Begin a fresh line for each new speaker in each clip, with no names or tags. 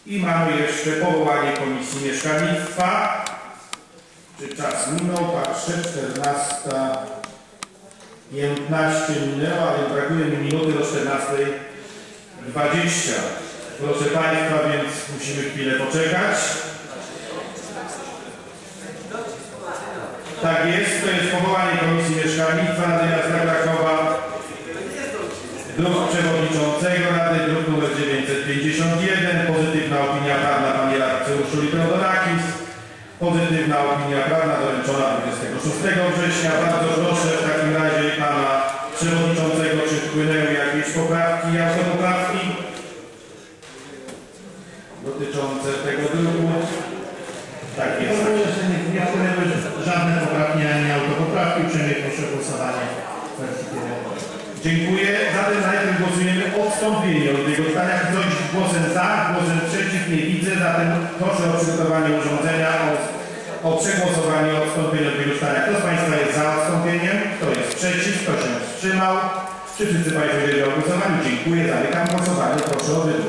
I mamy jeszcze powołanie Komisji Mieszkalnictwa. Czy czas minął? Patrzę, 14:15 minęła, ale brakuje mi minuty do 14:20. Proszę Państwa, więc musimy chwilę poczekać. Tak jest, to jest powołanie Komisji Mieszkalnictwa Rady Miasta Krakowa. Druk przewodniczącego Rady, druk nr 951. Pozytywna opinia prawna pani radcy Urszuli Teodorakis. Pozytywna opinia prawna doręczona 26 września. Bardzo proszę w takim razie pana przewodniczącego, czy wpłynęły jakieś poprawki i autopoprawki dotyczące tego druku. Tak jest.
Nie wpłynęły żadne poprawki ani autopoprawki. Uprzejmie proszę o głosowanie w wersji pierwotnej.
Dziękuję. Zatem najpierw głosujemy odstąpienie od tego zdania. Ktoś głosem za, głosem przeciw nie widzę. Zatem proszę o przygotowanie urządzenia, o przegłosowanie odstąpienia od tego zdania. Kto z Państwa jest za odstąpieniem? Kto jest przeciw? Kto się wstrzymał? Czy wszyscy Państwo wzięli o głosowaniu? Dziękuję. Zamykam głosowanie. Proszę o wybór.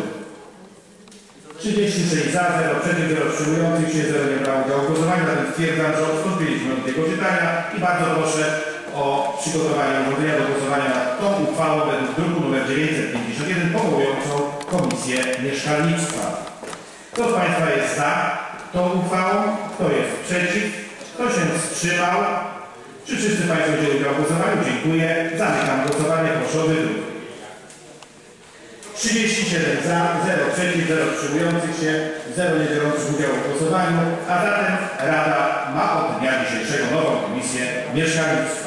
36 za, 0 przeciw, 0 wstrzymujących się, 0 nie brało udziału w głosowaniu. Zatem stwierdzam, że odstąpiliśmy od tego czytania i bardzo proszę o przygotowanie urządzenia do głosowania nad tą uchwałą według druku nr 951 powołującą Komisję Mieszkalnictwa. Kto z Państwa jest za tą uchwałą? Kto jest przeciw? Kto się wstrzymał? Czy wszyscy Państwo wzięli udział w głosowaniu? Dziękuję. Zamykam głosowanie. Proszę o wybór. 37 za, 0 przeciw, 0 wstrzymujących się, 0 nie biorących udziału w głosowaniu, a zatem Rada ma od dnia dzisiejszego nową Komisję Mieszkalnictwa.